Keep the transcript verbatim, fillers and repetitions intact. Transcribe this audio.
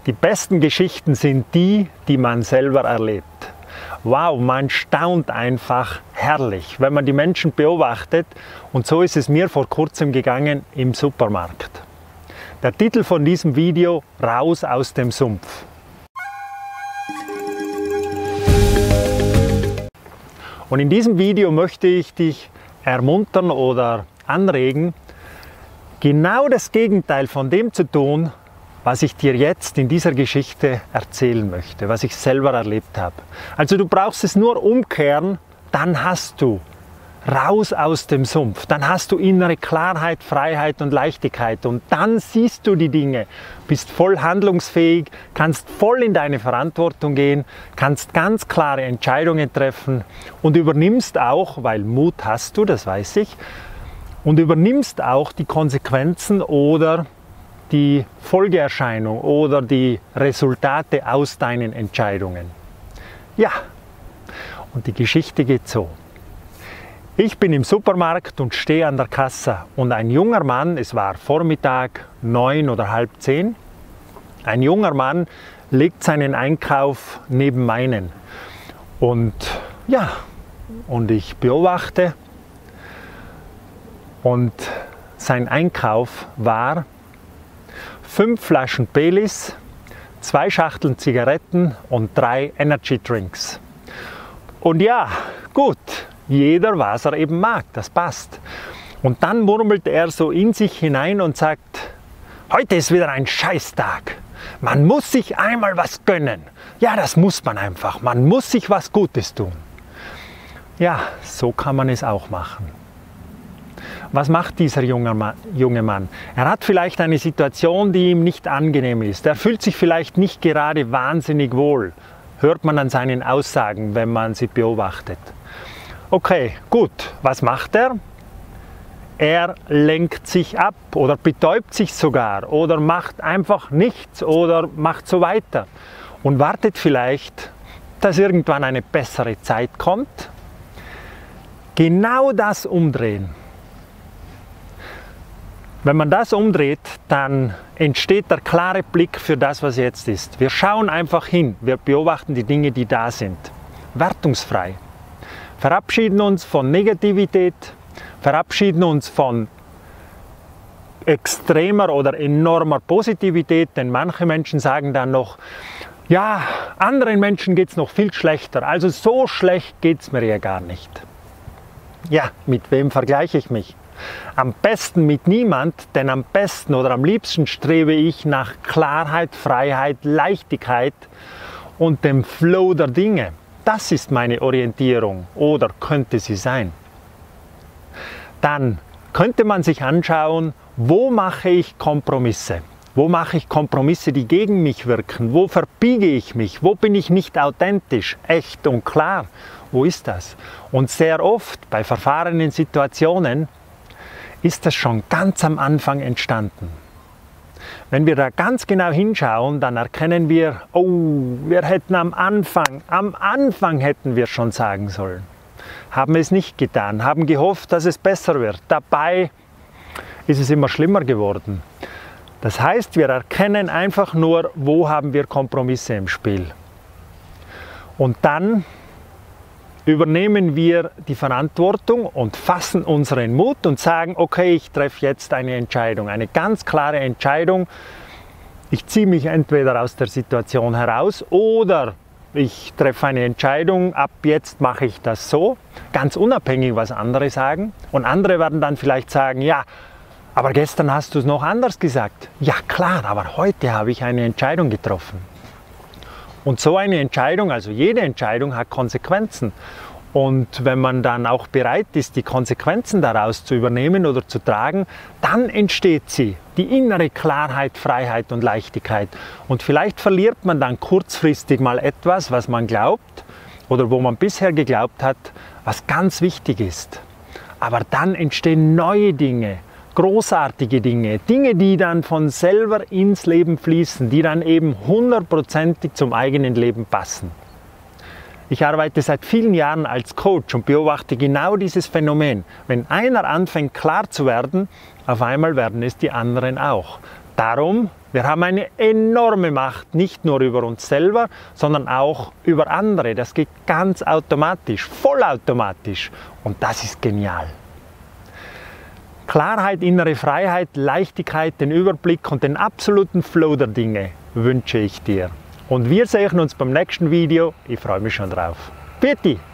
Die besten Geschichten sind die, die man selber erlebt. Wow, man staunt einfach herrlich, wenn man die Menschen beobachtet. Und so ist es mir vor kurzem gegangen im Supermarkt. Der Titel von diesem Video: Raus aus dem Sumpf. Und in diesem Video möchte ich dich ermuntern oder anregen, genau das Gegenteil von dem zu tun, was ich dir jetzt in dieser Geschichte erzählen möchte, was ich selber erlebt habe. Also du brauchst es nur umkehren, dann hast du raus aus dem Sumpf, dann hast du innere Klarheit, Freiheit und Leichtigkeit und dann siehst du die Dinge, bist voll handlungsfähig, kannst voll in deine Verantwortung gehen, kannst ganz klare Entscheidungen treffen und übernimmst auch, weil Mut hast du, das weiß ich, und übernimmst auch die Konsequenzen oder die Folgeerscheinung oder die Resultate aus deinen Entscheidungen. Ja, und die Geschichte geht so. Ich bin im Supermarkt und stehe an der Kasse und ein junger Mann, es war Vormittag, neun oder halb zehn, ein junger Mann legt seinen Einkauf neben meinen. Und ja, und ich beobachte und sein Einkauf war fünf Flaschen Baileys, zwei Schachteln Zigaretten und drei Energy Drinks. Und ja, gut, jeder, was er eben mag, das passt. Und dann murmelt er so in sich hinein und sagt: Heute ist wieder ein Scheißtag. Man muss sich einmal was gönnen. Ja, das muss man einfach. Man muss sich was Gutes tun. Ja, so kann man es auch machen. Was macht dieser junge Mann, junge Mann? Er hat vielleicht eine Situation, die ihm nicht angenehm ist. Er fühlt sich vielleicht nicht gerade wahnsinnig wohl. Hört man an seinen Aussagen, wenn man sie beobachtet. Okay, gut. Was macht er? Er lenkt sich ab oder betäubt sich sogar oder macht einfach nichts oder macht so weiter und wartet vielleicht, dass irgendwann eine bessere Zeit kommt. Genau das umdrehen. Wenn man das umdreht, dann entsteht der klare Blick für das, was jetzt ist. Wir schauen einfach hin, wir beobachten die Dinge, die da sind. Wertungsfrei. Verabschieden uns von Negativität, verabschieden uns von extremer oder enormer Positivität, denn manche Menschen sagen dann noch: Ja, anderen Menschen geht es noch viel schlechter, also so schlecht geht es mir ja gar nicht. Ja, mit wem vergleiche ich mich? Am besten mit niemand, denn am besten oder am liebsten strebe ich nach Klarheit, Freiheit, Leichtigkeit und dem Flow der Dinge. Das ist meine Orientierung oder könnte sie sein. Dann könnte man sich anschauen, wo mache ich Kompromisse? Wo mache ich Kompromisse, die gegen mich wirken? Wo verbiege ich mich? Wo bin ich nicht authentisch, echt und klar? Wo ist das? Und sehr oft bei verfahrenen Situationen ist das schon ganz am Anfang entstanden. Wenn wir da ganz genau hinschauen, dann erkennen wir: Oh, wir hätten am Anfang, am Anfang hätten wir schon sagen sollen. Haben es nicht getan, haben gehofft, dass es besser wird. Dabei ist es immer schlimmer geworden. Das heißt, wir erkennen einfach nur, wo haben wir Kompromisse im Spiel. Und dann übernehmen wir die Verantwortung und fassen unseren Mut und sagen: Okay, ich treffe jetzt eine Entscheidung, eine ganz klare Entscheidung. Ich ziehe mich entweder aus der Situation heraus oder ich treffe eine Entscheidung, ab jetzt mache ich das so, ganz unabhängig, was andere sagen. Und andere werden dann vielleicht sagen: Ja, aber gestern hast du es noch anders gesagt. Ja klar, aber heute habe ich eine Entscheidung getroffen. Und so eine Entscheidung, also jede Entscheidung hat Konsequenzen. Und wenn man dann auch bereit ist, die Konsequenzen daraus zu übernehmen oder zu tragen, dann entsteht sie, die innere Klarheit, Freiheit und Leichtigkeit. Und vielleicht verliert man dann kurzfristig mal etwas, was man glaubt oder wo man bisher geglaubt hat, was ganz wichtig ist. Aber dann entstehen neue Dinge, großartige Dinge, Dinge, die dann von selber ins Leben fließen, die dann eben hundertprozentig zum eigenen Leben passen. Ich arbeite seit vielen Jahren als Coach und beobachte genau dieses Phänomen. Wenn einer anfängt klar zu werden, auf einmal werden es die anderen auch. Darum, wir haben eine enorme Macht, nicht nur über uns selber, sondern auch über andere. Das geht ganz automatisch, vollautomatisch. Und das ist genial. Klarheit, innere Freiheit, Leichtigkeit, den Überblick und den absoluten Flow der Dinge wünsche ich dir. Und wir sehen uns beim nächsten Video. Ich freue mich schon drauf. Pfiat